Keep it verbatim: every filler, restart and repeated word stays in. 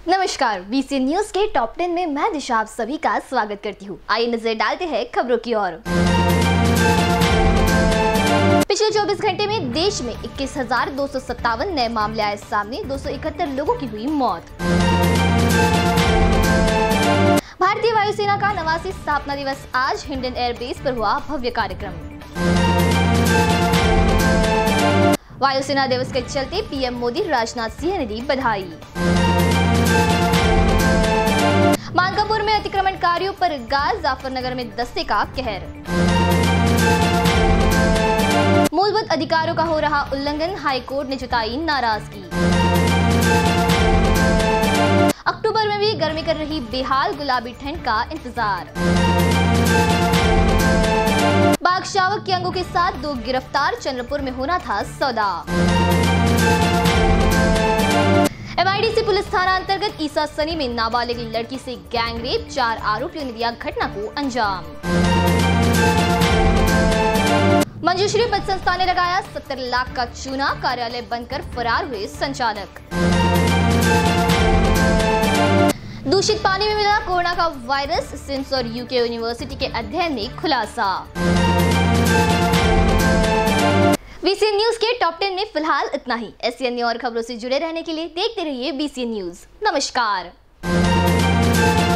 नमस्कार, BC news के ten टेन में मैं दिशा आप सभी का स्वागत करती हूँ। आइए नजर डालते हैं खबरों की ओर। पिछले चौबीस घंटे में देश में इक्कीस हजार दो सौ सत्तावन नए मामले आए सामने, दो सौ इकहत्तर लोगों की हुई मौत। भारतीय वायुसेना का नवासी स्थापना दिवस आज हिंडन एयरबेस पर हुआ भव्य कार्यक्रम। वायुसेना दिवस के चलते पीएम मोदी राजनाथ सिंह ने दी बधाई। मानकापुर में अतिक्रमणकारियों पर गाज, जाफरनगर में दस्ते का कहर। मूलभूत अधिकारों का हो रहा उल्लंघन, हाईकोर्ट ने जताई नाराजगी। अक्टूबर में भी गर्मी कर रही बेहाल, गुलाबी ठंड का इंतजार। बाघ शावक के अंगों के साथ दो गिरफ्तार, चंद्रपुर में होना था सौदा। एमआईडीसी पुलिस थाना अंतर्गत ईसा सनी में नाबालिग लड़की से गैंगरेप, चार आरोपियों ने दिया घटना को अंजाम। मंजूश्री पद संस्था ने लगाया सत्तर लाख का चूना, कार्यालय बंद कर फरार हुए संचालक। दूषित पानी में मिला कोरोना का वायरस, सिम्स और यूके यूनिवर्सिटी के अध्ययन में खुलासा। बीसी न्यूज के टॉप टेन में फिलहाल इतना ही। ऐसी अन्य और खबरों से जुड़े रहने के लिए देखते रहिए बीसी न्यूज। नमस्कार।